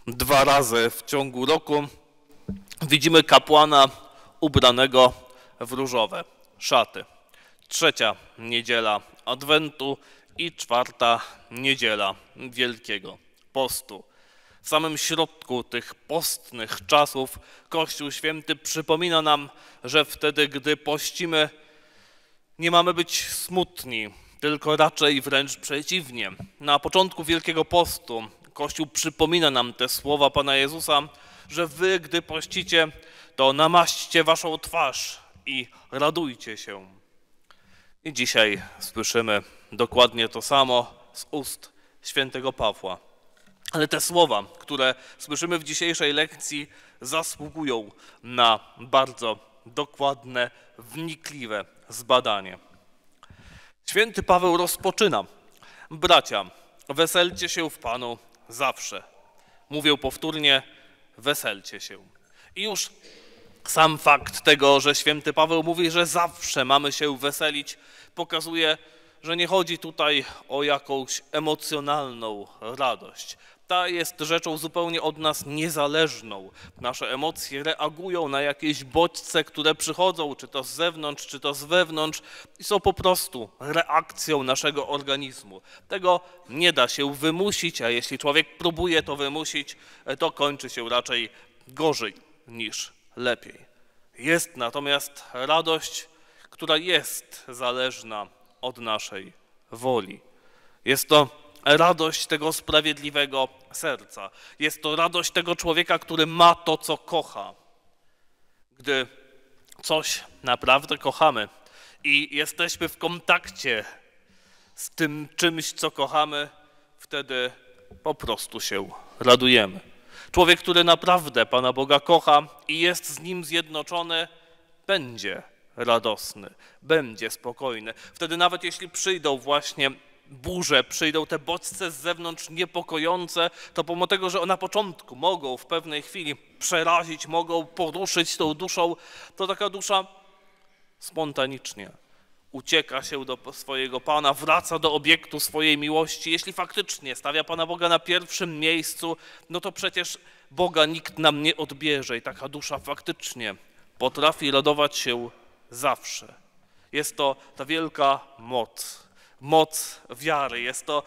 2 razy w ciągu roku widzimy kapłana ubranego w różowe szaty. 3. niedziela Adwentu i 4. niedziela Wielkiego Postu. W samym środku tych postnych czasów Kościół Święty przypomina nam, że wtedy, gdy pościmy, nie mamy być smutni, tylko raczej wręcz przeciwnie. Na początku Wielkiego Postu Kościół przypomina nam te słowa Pana Jezusa, że wy, gdy pościcie, to namaśćcie waszą twarz i radujcie się. I dzisiaj słyszymy dokładnie to samo z ust świętego Pawła. Ale te słowa, które słyszymy w dzisiejszej lekcji, zasługują na bardzo dokładne, wnikliwe zbadanie. Święty Paweł rozpoczyna: bracia, weselcie się w Panu zawsze. Mówię powtórnie, weselcie się. I już sam fakt tego, że święty Paweł mówi, że zawsze mamy się weselić, pokazuje, że nie chodzi tutaj o jakąś emocjonalną radość. Ta jest rzeczą zupełnie od nas niezależną. Nasze emocje reagują na jakieś bodźce, które przychodzą, czy to z zewnątrz, czy to z wewnątrz, i są po prostu reakcją naszego organizmu. Tego nie da się wymusić, a jeśli człowiek próbuje to wymusić, to kończy się raczej gorzej niż lepiej. Jest natomiast radość, która jest zależna od naszej woli. Jest to radość tego sprawiedliwego serca. Jest to radość tego człowieka, który ma to, co kocha. Gdy coś naprawdę kochamy i jesteśmy w kontakcie z tym czymś, co kochamy, wtedy po prostu się radujemy. Człowiek, który naprawdę Pana Boga kocha i jest z Nim zjednoczony, będzie radosny, będzie spokojny. Wtedy nawet jeśli przyjdą właśnie burze, przyjdą te bodźce z zewnątrz niepokojące, to pomimo tego, że na początku mogą w pewnej chwili przerazić, mogą poruszyć tą duszą, to taka dusza spontanicznie ucieka się do swojego Pana, wraca do obiektu swojej miłości. Jeśli faktycznie stawia Pana Boga na pierwszym miejscu, no to przecież Boga nikt nam nie odbierze i taka dusza faktycznie potrafi radować się zawsze. Jest to ta wielka moc wiary. Jest to,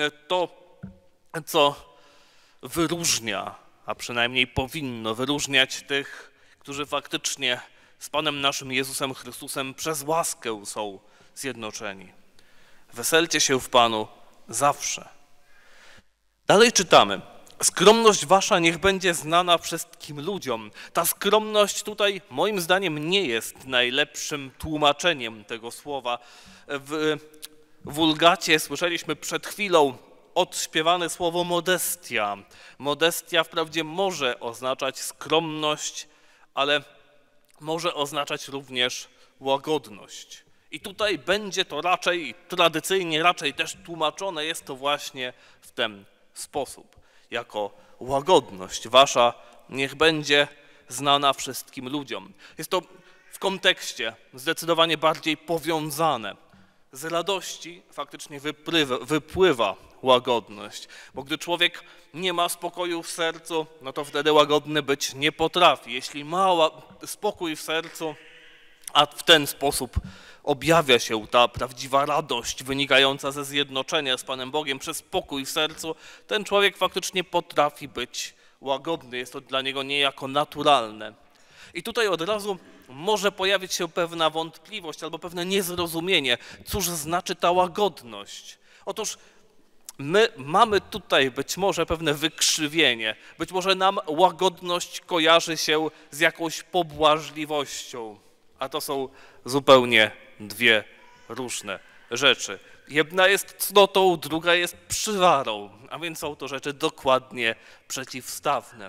co wyróżnia, a przynajmniej powinno wyróżniać tych, którzy faktycznie z Panem naszym Jezusem Chrystusem przez łaskę są zjednoczeni. Weselcie się w Panu zawsze. Dalej czytamy: skromność wasza niech będzie znana wszystkim ludziom. Ta skromność tutaj moim zdaniem nie jest najlepszym tłumaczeniem tego słowa. W Wulgacie słyszeliśmy przed chwilą odśpiewane słowo modestia. Modestia wprawdzie może oznaczać skromność, ale może oznaczać również łagodność. I tutaj będzie to raczej, tradycyjnie raczej też tłumaczone jest to właśnie w ten sposób. Jako łagodność wasza niech będzie znana wszystkim ludziom. Jest to w kontekście zdecydowanie bardziej powiązane. Z radości faktycznie wypływa łagodność, bo gdy człowiek nie ma spokoju w sercu, no to wtedy łagodny być nie potrafi. Jeśli ma spokój w sercu, a w ten sposób objawia się ta prawdziwa radość wynikająca ze zjednoczenia z Panem Bogiem przez spokój w sercu, ten człowiek faktycznie potrafi być łagodny. Jest to dla niego niejako naturalne. I tutaj od razu może pojawić się pewna wątpliwość albo pewne niezrozumienie. Cóż znaczy ta łagodność? Otóż my mamy tutaj być może pewne wykrzywienie. Być może nam łagodność kojarzy się z jakąś pobłażliwością, a to są zupełnie dwie różne rzeczy. Jedna jest cnotą, druga jest przywarą, a więc są to rzeczy dokładnie przeciwstawne.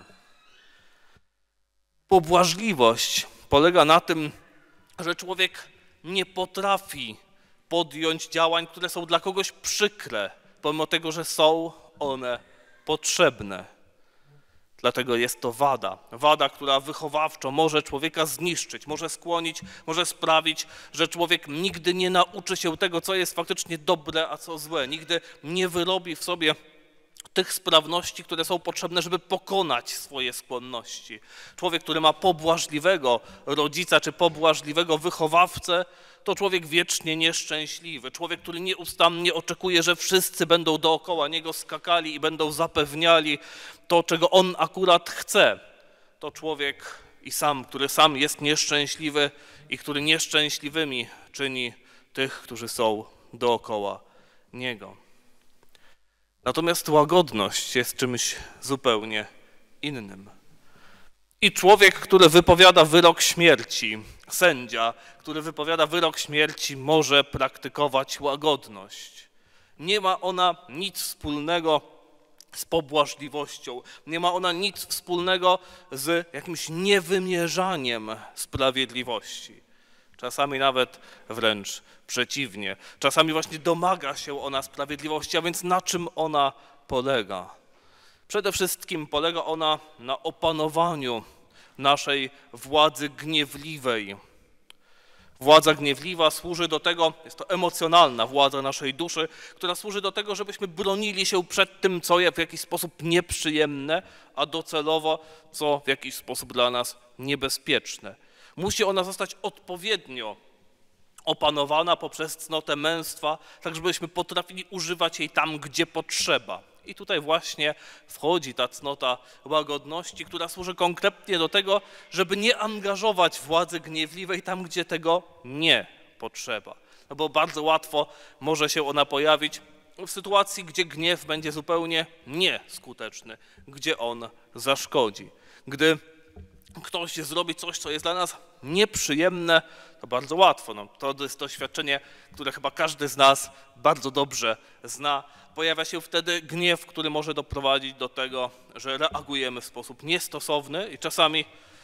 Pobłażliwość polega na tym, że człowiek nie potrafi podjąć działań, które są dla kogoś przykre, pomimo tego, że są one potrzebne. Dlatego jest to wada, która wychowawczo może człowieka zniszczyć, może skłonić, może sprawić, że człowiek nigdy nie nauczy się tego, co jest faktycznie dobre, a co złe. Nigdy nie wyrobi w sobie tych sprawności, które są potrzebne, żeby pokonać swoje skłonności. Człowiek, który ma pobłażliwego rodzica czy pobłażliwego wychowawcę, to człowiek wiecznie nieszczęśliwy. Człowiek, który nieustannie oczekuje, że wszyscy będą dookoła niego skakali i będą zapewniali to, czego on akurat chce. To człowiek który sam jest nieszczęśliwy i który nieszczęśliwymi czyni tych, którzy są dookoła niego. Natomiast łagodność jest czymś zupełnie innym. I człowiek, który wypowiada wyrok śmierci, sędzia, który wypowiada wyrok śmierci, może praktykować łagodność. Nie ma ona nic wspólnego z pobłażliwością, nie ma ona nic wspólnego z jakimś niewymierzaniem sprawiedliwości. Czasami nawet wręcz przeciwnie. Czasami właśnie domaga się ona sprawiedliwości, a więc na czym ona polega? Przede wszystkim polega ona na opanowaniu naszej władzy gniewliwej. Władza gniewliwa służy do tego, jest to emocjonalna władza naszej duszy, która służy do tego, żebyśmy bronili się przed tym, co w jakiś sposób nieprzyjemne, a docelowo, co w jakiś sposób dla nas niebezpieczne. Musi ona zostać odpowiednio opanowana poprzez cnotę męstwa, tak żebyśmy potrafili używać jej tam, gdzie potrzeba. I tutaj właśnie wchodzi ta cnota łagodności, która służy konkretnie do tego, żeby nie angażować władzy gniewliwej tam, gdzie tego nie potrzeba. No bo bardzo łatwo może się ona pojawić w sytuacji, gdzie gniew będzie zupełnie nieskuteczny, gdzie on zaszkodzi. Gdy ktoś zrobi coś, co jest dla nas nieprzyjemne, to bardzo łatwo. No, to jest doświadczenie, które chyba każdy z nas bardzo dobrze zna. Pojawia się wtedy gniew, który może doprowadzić do tego, że reagujemy w sposób niestosowny i czasami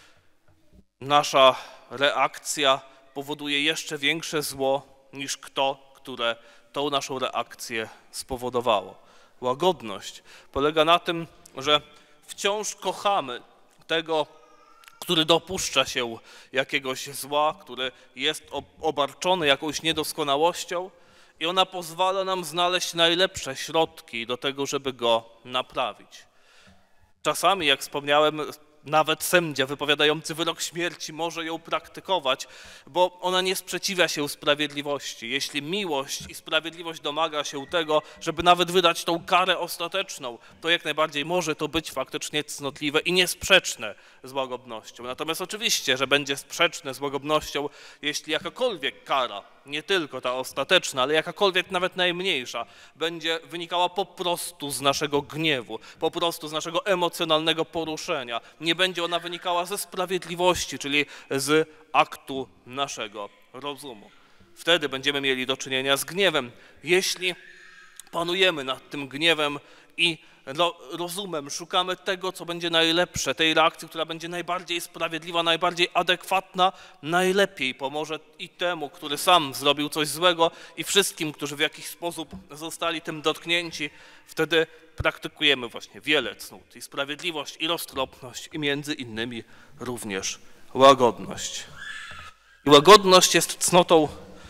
nasza reakcja powoduje jeszcze większe zło niż które tą naszą reakcję spowodowało. Łagodność polega na tym, że wciąż kochamy tego, który dopuszcza się jakiegoś zła, który jest obarczony jakąś niedoskonałością i ona pozwala nam znaleźć najlepsze środki do tego, żeby go naprawić. Czasami, jak wspomniałem, nawet sędzia wypowiadający wyrok śmierci może ją praktykować, bo ona nie sprzeciwia się sprawiedliwości. Jeśli miłość i sprawiedliwość domaga się tego, żeby nawet wydać tą karę ostateczną, to jak najbardziej może to być faktycznie cnotliwe i niesprzeczne z łagodnością. Natomiast oczywiście, że będzie sprzeczne z łagodnością, jeśli jakakolwiek kara, nie tylko ta ostateczna, ale jakakolwiek nawet najmniejsza, będzie wynikała po prostu z naszego gniewu, po prostu z naszego emocjonalnego poruszenia. Nie będzie ona wynikała ze sprawiedliwości, czyli z aktu naszego rozumu. Wtedy będziemy mieli do czynienia z gniewem. Jeśli panujemy nad tym gniewem i rozumem szukamy tego, co będzie najlepsze, tej reakcji, która będzie najbardziej sprawiedliwa, najbardziej adekwatna, najlepiej pomoże i temu, który sam zrobił coś złego i wszystkim, którzy w jakiś sposób zostali tym dotknięci, wtedy praktykujemy właśnie wiele cnót i sprawiedliwość, i roztropność, i między innymi również łagodność. I łagodność jest cnotą,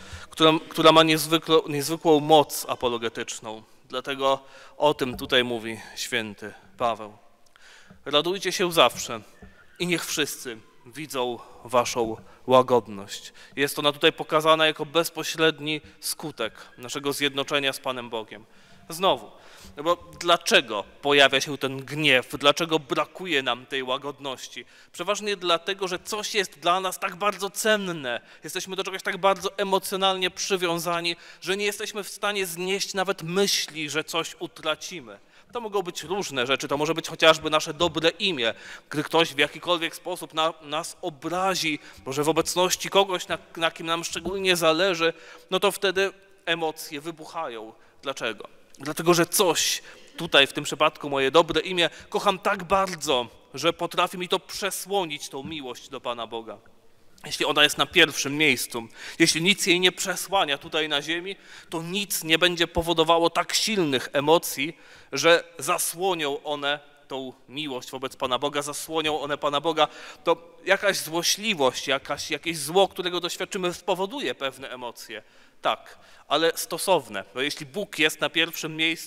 która ma niezwykłą moc apologetyczną. Dlatego o tym tutaj mówi święty Paweł. Radujcie się zawsze i niech wszyscy widzą waszą łagodność. Jest ona tutaj pokazana jako bezpośredni skutek naszego zjednoczenia z Panem Bogiem. Znowu, no bo dlaczego pojawia się ten gniew? Dlaczego brakuje nam tej łagodności? Przeważnie dlatego, że coś jest dla nas tak bardzo cenne. Jesteśmy do czegoś tak bardzo emocjonalnie przywiązani, że nie jesteśmy w stanie znieść nawet myśli, że coś utracimy. To mogą być różne rzeczy, to może być chociażby nasze dobre imię. Gdy ktoś w jakikolwiek sposób nas obrazi, może w obecności kogoś, na kim nam szczególnie zależy, no to wtedy emocje wybuchają. Dlaczego? Dlatego, że coś, tutaj w tym przypadku moje dobre imię, kocham tak bardzo, że potrafi mi to przesłonić, tą miłość do Pana Boga. Jeśli ona jest na pierwszym miejscu, jeśli nic jej nie przesłania tutaj na ziemi, to nic nie będzie powodowało tak silnych emocji, że zasłonią one tą miłość wobec Pana Boga, zasłonią one Pana Boga. To jakaś złośliwość, jakieś zło, którego doświadczymy, spowoduje pewne emocje. Tak, ale stosowne. Bo jeśli Bóg jest na pierwszym miejscu,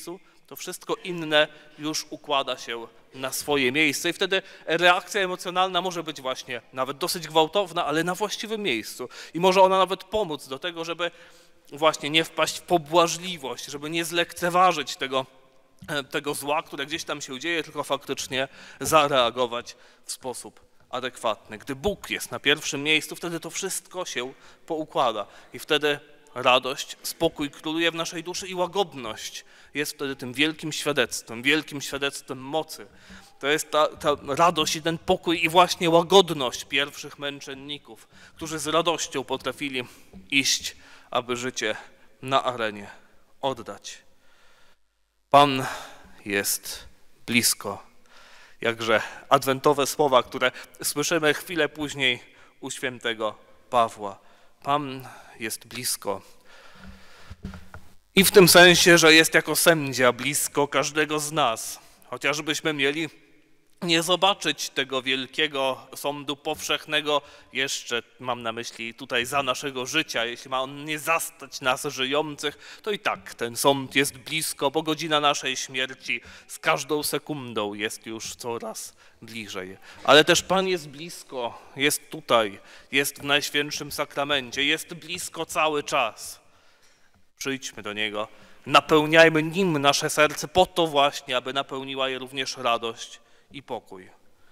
to wszystko inne już układa się na swoje miejsce i wtedy reakcja emocjonalna może być właśnie nawet dosyć gwałtowna, ale na właściwym miejscu. I może ona nawet pomóc do tego, żeby właśnie nie wpaść w pobłażliwość, żeby nie zlekceważyć tego zła, które gdzieś tam się dzieje, tylko faktycznie zareagować w sposób adekwatny. Gdy Bóg jest na pierwszym miejscu, wtedy to wszystko się poukłada i wtedy radość, spokój króluje w naszej duszy i łagodność jest wtedy tym wielkim świadectwem mocy. To jest ta radość i ten pokój i właśnie łagodność pierwszych męczenników, którzy z radością potrafili iść, aby życie na arenie oddać. Pan jest blisko. Jakże adwentowe słowa, które słyszymy chwilę później u świętego Pawła. Pan jest blisko. I w tym sensie, że jest jako sędzia blisko każdego z nas. Chociażbyśmy mieli nie zobaczyć tego wielkiego sądu powszechnego jeszcze, mam na myśli tutaj za naszego życia, jeśli ma on nie zastać nas żyjących, to i tak ten sąd jest blisko, bo godzina naszej śmierci z każdą sekundą jest już coraz bliżej. Ale też Pan jest blisko, jest tutaj, jest w Najświętszym Sakramencie, jest blisko cały czas. Przyjdźmy do Niego, napełniajmy Nim nasze serce po to właśnie, aby napełniła je również radość i pokój.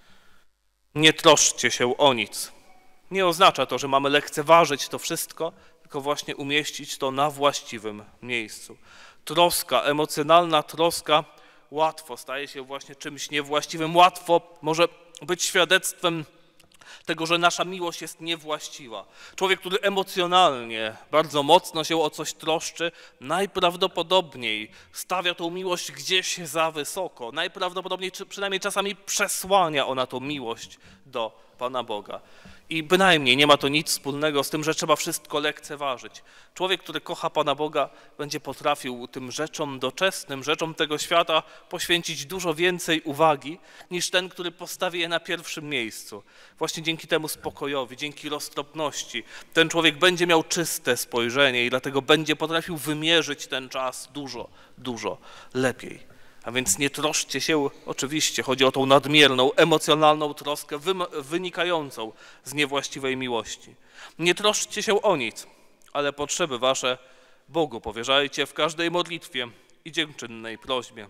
Nie troszczcie się o nic. Nie oznacza to, że mamy lekceważyć to wszystko, tylko właśnie umieścić to na właściwym miejscu. Troska, emocjonalna troska łatwo staje się właśnie czymś niewłaściwym. Łatwo może być świadectwem tego, że nasza miłość jest niewłaściwa. Człowiek, który emocjonalnie bardzo mocno się o coś troszczy, najprawdopodobniej stawia tą miłość gdzieś za wysoko. Najprawdopodobniej, czy przynajmniej czasami przesłania ona tą miłość do Pana Boga. I bynajmniej nie ma to nic wspólnego z tym, że trzeba wszystko lekceważyć. Człowiek, który kocha Pana Boga, będzie potrafił tym rzeczom doczesnym, rzeczom tego świata poświęcić dużo więcej uwagi niż ten, który postawi je na pierwszym miejscu. Właśnie dzięki temu spokojowi, dzięki roztropności ten człowiek będzie miał czyste spojrzenie i dlatego będzie potrafił wymierzyć ten czas dużo, dużo lepiej. A więc nie troszczcie się, oczywiście, chodzi o tą nadmierną, emocjonalną troskę wynikającą z niewłaściwej miłości. Nie troszczcie się o nic, ale potrzeby wasze Bogu powierzajcie w każdej modlitwie i dziękczynnej prośbie.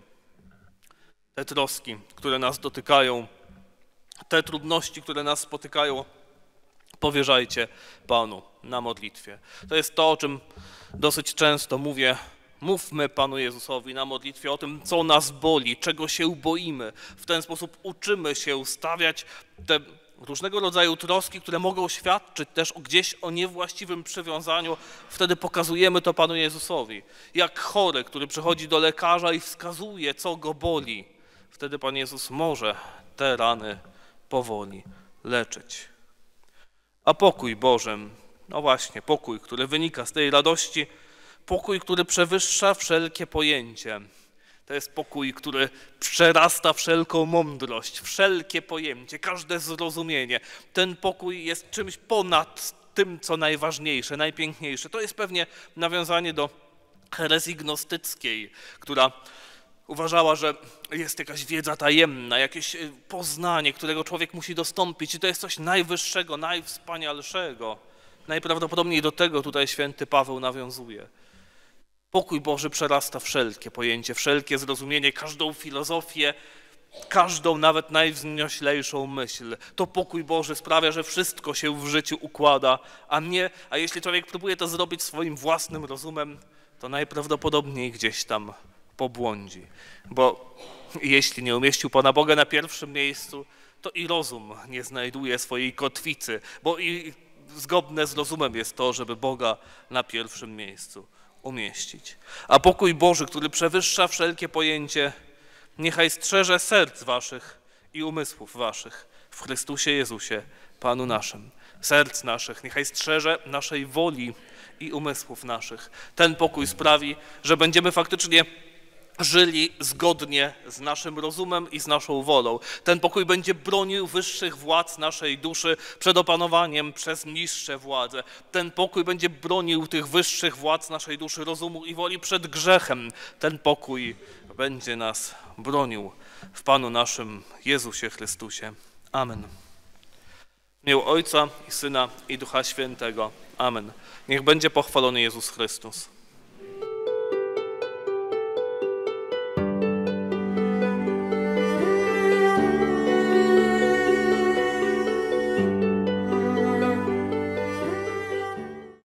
Te troski, które nas dotykają, te trudności, które nas spotykają, powierzajcie Panu na modlitwie. To jest to, o czym dosyć często mówię. Mówmy Panu Jezusowi na modlitwie o tym, co nas boli, czego się boimy. W ten sposób uczymy się stawiać te różnego rodzaju troski, które mogą świadczyć też gdzieś o niewłaściwym przywiązaniu. Wtedy pokazujemy to Panu Jezusowi. Jak chory, który przychodzi do lekarza i wskazuje, co go boli. Wtedy Pan Jezus może te rany powoli leczyć. A pokój Bożym, no właśnie, pokój, który wynika z tej radości, pokój, który przewyższa wszelkie pojęcie. To jest pokój, który przerasta wszelką mądrość, wszelkie pojęcie, każde zrozumienie. Ten pokój jest czymś ponad tym, co najważniejsze, najpiękniejsze. To jest pewnie nawiązanie do herezji gnostyckiej, która uważała, że jest jakaś wiedza tajemna, jakieś poznanie, którego człowiek musi dostąpić i to jest coś najwyższego, najwspanialszego. Najprawdopodobniej do tego tutaj święty Paweł nawiązuje. Pokój Boży przerasta wszelkie pojęcie, wszelkie zrozumienie, każdą filozofię, każdą nawet najwznioślejszą myśl. To pokój Boży sprawia, że wszystko się w życiu układa, a jeśli człowiek próbuje to zrobić swoim własnym rozumem, to najprawdopodobniej gdzieś tam pobłądzi. Bo jeśli nie umieścił Pana Boga na pierwszym miejscu, to i rozum nie znajduje swojej kotwicy, bo i zgodne z rozumem jest to, żeby Boga na pierwszym miejscu umieścić. A pokój Boży, który przewyższa wszelkie pojęcie, niechaj strzeże serc waszych i umysłów waszych w Chrystusie Jezusie, Panu naszym. Serc naszych, niechaj strzeże naszej woli i umysłów naszych. Ten pokój sprawi, że będziemy faktycznie żyli zgodnie z naszym rozumem i z naszą wolą. Ten pokój będzie bronił wyższych władz naszej duszy przed opanowaniem przez niższe władze. Ten pokój będzie bronił tych wyższych władz naszej duszy, rozumu i woli przed grzechem. Ten pokój będzie nas bronił w Panu naszym Jezusie Chrystusie. Amen. W imię Ojca i Syna i Ducha Świętego. Amen. Niech będzie pochwalony Jezus Chrystus.